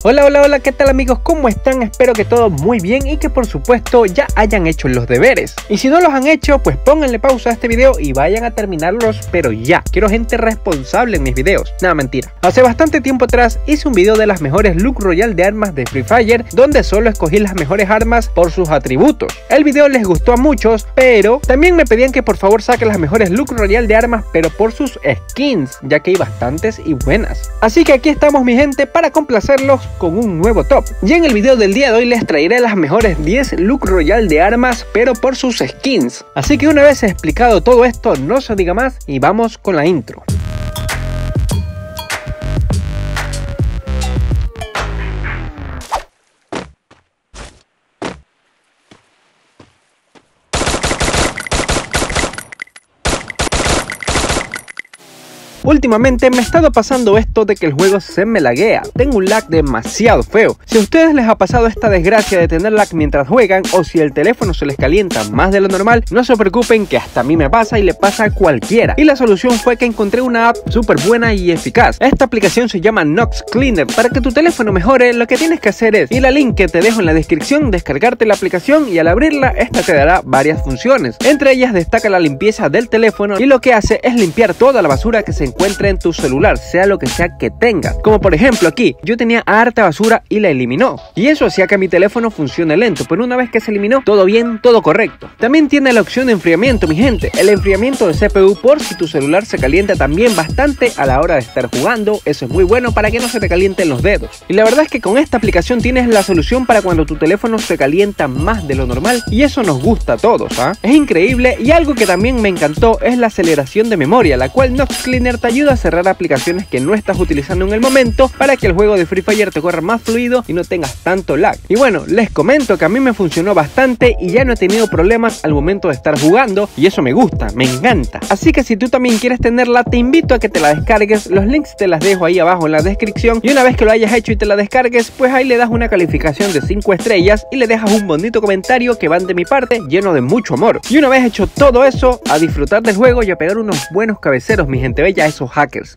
Hola, hola, hola, ¿qué tal amigos? ¿Cómo están? Espero que todo muy bien y que por supuesto ya hayan hecho los deberes. Y si no los han hecho, pues pónganle pausa a este video y vayan a terminarlos, pero ya. Quiero gente responsable en mis videos. Nada, mentira. Hace bastante tiempo atrás hice un video de las mejores look royal de armas de Free Fire, donde solo escogí las mejores armas por sus atributos. El video les gustó a muchos, pero también me pedían que por favor saque las mejores look royal de armas, pero por sus skins, ya que hay bastantes y buenas. Así que aquí estamos mi gente para complacerlos con un nuevo top. Y en el video del día de hoy les traeré las mejores 10 look royal de armas, pero por sus skins. Así que una vez explicado todo esto, no se diga más y vamos con la intro. Últimamente me ha estado pasando esto de que el juego se me laguea, tengo un lag demasiado feo. Si a ustedes les ha pasado esta desgracia de tener lag mientras juegan, o si el teléfono se les calienta más de lo normal, no se preocupen que hasta a mí me pasa y le pasa a cualquiera. Y la solución fue que encontré una app súper buena y eficaz. Esta aplicación se llama Nox Cleaner. Para que tu teléfono mejore, lo que tienes que hacer es ir al link que te dejo en la descripción, descargarte la aplicación y al abrirla, esta te dará varias funciones. Entre ellas destaca la limpieza del teléfono y lo que hace es limpiar toda la basura que se encuentre en tu celular, sea lo que sea que tengas. Como por ejemplo aquí, yo tenía harta basura y la eliminó. Y eso hacía que mi teléfono funcione lento, pero una vez que se eliminó, todo bien, todo correcto. También tiene la opción de enfriamiento, mi gente. El enfriamiento de CPU por si tu celular se calienta también bastante a la hora de estar jugando. Eso es muy bueno para que no se te calienten los dedos. Y la verdad es que con esta aplicación tienes la solución para cuando tu teléfono se calienta más de lo normal. Y eso nos gusta a todos, ¿ah? Es increíble. Y algo que también me encantó es la aceleración de memoria, la cual Nox Cleaner te ayuda a cerrar aplicaciones que no estás utilizando en el momento para que el juego de Free Fire te corra más fluido y no tengas tanto lag. Y bueno, les comento que a mí me funcionó bastante y ya no he tenido problemas al momento de estar jugando y eso me gusta, me encanta. Así que si tú también quieres tenerla, te invito a que te la descargues. Los links te las dejo ahí abajo en la descripción y una vez que lo hayas hecho y te la descargues, pues ahí le das una calificación de 5 estrellas y le dejas un bonito comentario que van de mi parte lleno de mucho amor. Y una vez hecho todo eso, a disfrutar del juego y a pegar unos buenos cabeceros, mi gente bella, a esos hackers.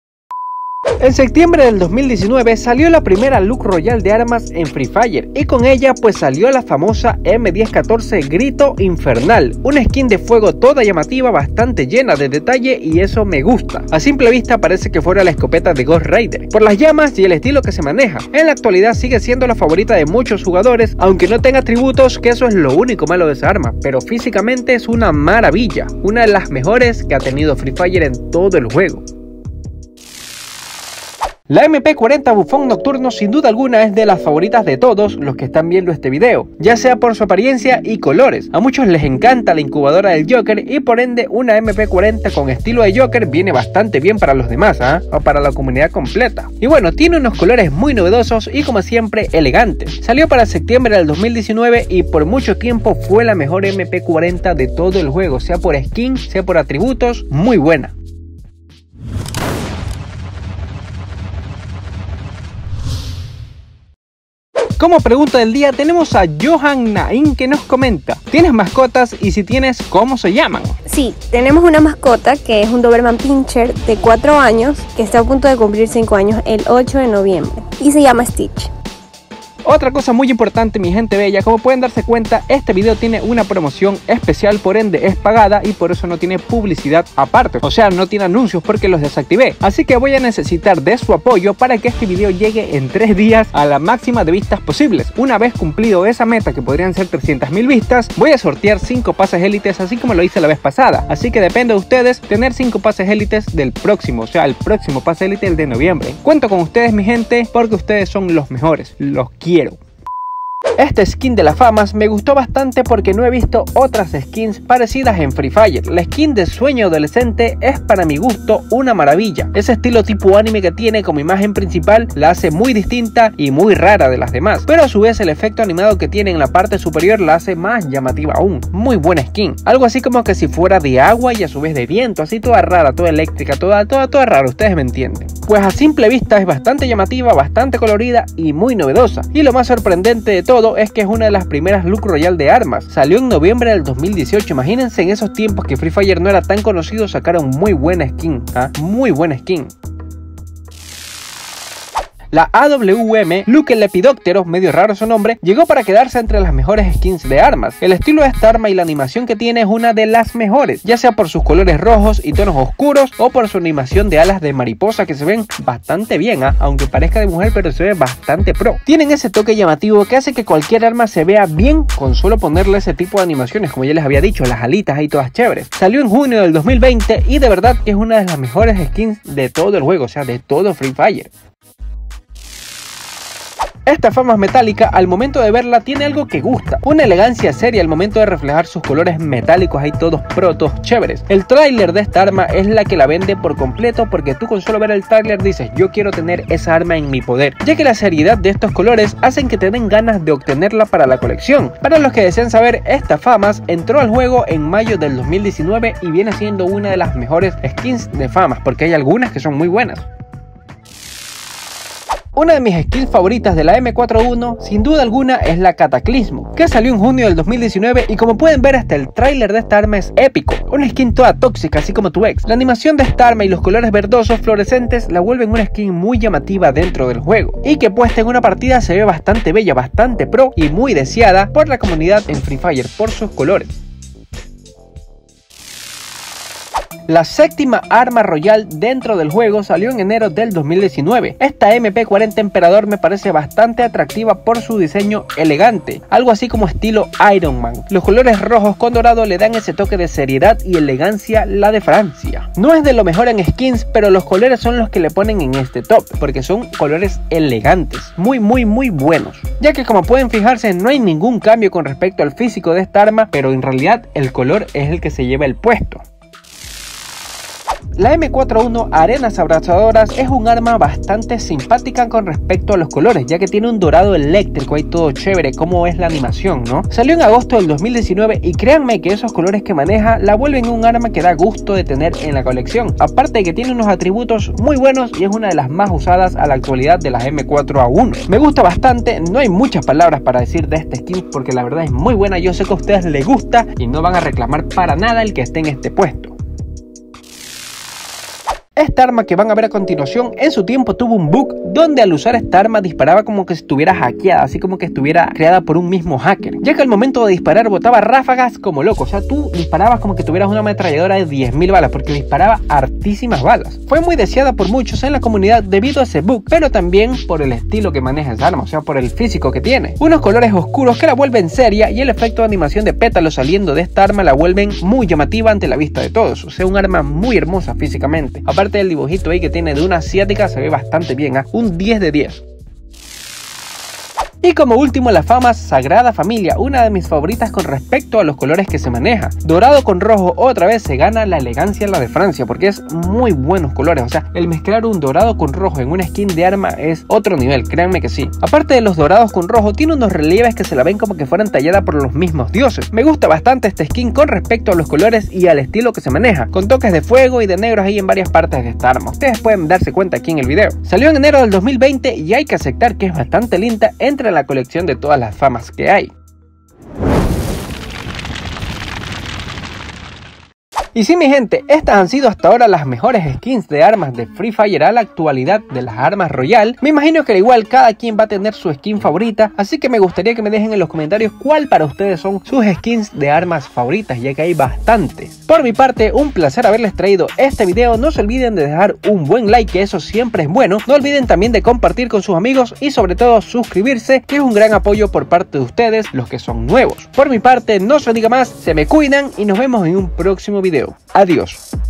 En septiembre del 2019 salió la primera look royal de armas en Free Fire y con ella pues salió la famosa M1014 Grito Infernal, una skin de fuego toda llamativa, bastante llena de detalle y eso me gusta. A simple vista parece que fuera la escopeta de Ghost Rider, por las llamas y el estilo que se maneja. En la actualidad sigue siendo la favorita de muchos jugadores, aunque no tenga atributos, que eso es lo único malo de esa arma, pero físicamente es una maravilla, una de las mejores que ha tenido Free Fire en todo el juego. La MP40 Bufón Nocturno sin duda alguna es de las favoritas de todos los que están viendo este video, ya sea por su apariencia y colores. A muchos les encanta la incubadora del Joker y por ende una MP40 con estilo de Joker viene bastante bien para los demás, o para la comunidad completa. Y bueno, tiene unos colores muy novedosos y como siempre elegantes. Salió para septiembre del 2019 y por mucho tiempo fue la mejor MP40 de todo el juego, sea por skin, sea por atributos, muy buena. Como pregunta del día tenemos a Johan Nain que nos comenta: ¿tienes mascotas? Y si tienes, ¿cómo se llaman? Sí, tenemos una mascota que es un Doberman Pinscher de 4 años que está a punto de cumplir 5 años el 8 de noviembre y se llama Stitch. Otra cosa muy importante, mi gente bella, como pueden darse cuenta, este video tiene una promoción especial, por ende es pagada y por eso no tiene publicidad aparte, o sea, no tiene anuncios porque los desactivé. Así que voy a necesitar de su apoyo para que este video llegue en 3 días a la máxima de vistas posibles. Una vez cumplido esa meta, que podrían ser 300.000 vistas, voy a sortear 5 pases élites, así como lo hice la vez pasada. Así que depende de ustedes tener 5 pases élites del próximo, o sea, el próximo pase élite, el de noviembre. Cuento con ustedes, mi gente, porque ustedes son los mejores, los quiero. Este skin de las famas me gustó bastante porque no he visto otras skins parecidas en Free Fire. La skin de Sueño Adolescente es para mi gusto una maravilla. Ese estilo tipo anime que tiene como imagen principal la hace muy distinta y muy rara de las demás, pero a su vez el efecto animado que tiene en la parte superior la hace más llamativa aún. Muy buena skin, algo así como que si fuera de agua y a su vez de viento, así toda rara, toda eléctrica, toda rara, ustedes me entienden. Pues a simple vista es bastante llamativa, bastante colorida y muy novedosa. Y lo más sorprendente de todo es que es una de las primeras look royal de armas. Salió en noviembre del 2018. Imagínense en esos tiempos que Free Fire no era tan conocido, sacaron muy buena skin, muy buena skin. La AWM Luke el Lepidóptero, medio raro su nombre, llegó para quedarse entre las mejores skins de armas. El estilo de esta arma y la animación que tiene es una de las mejores, ya sea por sus colores rojos y tonos oscuros o por su animación de alas de mariposa que se ven bastante bien, aunque parezca de mujer, pero se ve bastante pro. Tienen ese toque llamativo que hace que cualquier arma se vea bien con solo ponerle ese tipo de animaciones, como ya les había dicho, las alitas ahí todas chéveres. Salió en junio del 2020 y de verdad que es una de las mejores skins de todo el juego, o sea, de todo Free Fire. Esta Famas metálica, al momento de verla, tiene algo que gusta, una elegancia seria al momento de reflejar sus colores metálicos ahí todos protos chéveres. El tráiler de esta arma es la que la vende por completo, porque tú con solo ver el tráiler dices yo quiero tener esa arma en mi poder, ya que la seriedad de estos colores hacen que te den ganas de obtenerla para la colección. Para los que desean saber, esta Famas entró al juego en mayo del 2019 y viene siendo una de las mejores skins de Famas, porque hay algunas que son muy buenas. Una de mis skins favoritas de la M41, sin duda alguna, es la Cataclismo, que salió en junio del 2019 y como pueden ver hasta el tráiler de esta arma es épico. Una skin toda tóxica, así como tu ex. La animación de esta arma y los colores verdosos fluorescentes la vuelven una skin muy llamativa dentro del juego, y que puesta en una partida se ve bastante bella, bastante pro y muy deseada por la comunidad en Free Fire por sus colores. La séptima arma royal dentro del juego salió en enero del 2019. Esta MP40 Emperador me parece bastante atractiva por su diseño elegante, algo así como estilo Iron Man. Los colores rojos con dorado le dan ese toque de seriedad y elegancia la de Francia. No es de lo mejor en skins, pero los colores son los que le ponen en este top, porque son colores elegantes, muy buenos. Ya que como pueden fijarse no hay ningún cambio con respecto al físico de esta arma, pero en realidad el color es el que se lleva el puesto. La M41 Arenas Abrazadoras es un arma bastante simpática con respecto a los colores, ya que tiene un dorado eléctrico ahí todo chévere, como es la animación, ¿no? Salió en agosto del 2019 y créanme que esos colores que maneja la vuelven un arma que da gusto de tener en la colección, aparte de que tiene unos atributos muy buenos y es una de las más usadas a la actualidad de las M4A1. Me gusta bastante, no hay muchas palabras para decir de esta skin porque la verdad es muy buena, yo sé que a ustedes les gusta y no van a reclamar para nada el que esté en este puesto. Esta arma que van a ver a continuación en su tiempo tuvo un bug donde al usar esta arma disparaba como que estuviera hackeada, así como que estuviera creada por un mismo hacker, ya que al momento de disparar botaba ráfagas como loco, o sea tú disparabas como que tuvieras una ametralladora de 10.000 balas porque disparaba hartísimas balas. Fue muy deseada por muchos en la comunidad debido a ese bug, pero también por el estilo que maneja esa arma, o sea por el físico que tiene. Unos colores oscuros que la vuelven seria y el efecto de animación de pétalos saliendo de esta arma la vuelven muy llamativa ante la vista de todos, o sea un arma muy hermosa físicamente. Aparte del dibujito ahí que tiene de una asiática se ve bastante bien, un 10 de 10. Y como último la Famas Sagrada Familia, una de mis favoritas con respecto a los colores que se maneja. Dorado con rojo otra vez se gana la elegancia la de Francia porque es muy buenos colores, o sea el mezclar un dorado con rojo en una skin de arma es otro nivel, créanme que sí. Aparte de los dorados con rojo tiene unos relieves que se la ven como que fueran talladas por los mismos dioses. Me gusta bastante esta skin con respecto a los colores y al estilo que se maneja, con toques de fuego y de negros ahí en varias partes de esta arma. Ustedes pueden darse cuenta aquí en el video. Salió en enero del 2020 y hay que aceptar que es bastante linda entre la colección de todas las Famas que hay. Y sí mi gente, estas han sido hasta ahora las mejores skins de armas de Free Fire a la actualidad de las armas Royal. Me imagino que al igual cada quien va a tener su skin favorita, así que me gustaría que me dejen en los comentarios cuál para ustedes son sus skins de armas favoritas, ya que hay bastantes. Por mi parte, un placer haberles traído este video. No se olviden de dejar un buen like, que eso siempre es bueno. No olviden también de compartir con sus amigos y sobre todo suscribirse, que es un gran apoyo por parte de ustedes, los que son nuevos. Por mi parte, no se diga más, se me cuidan y nos vemos en un próximo video. Adiós.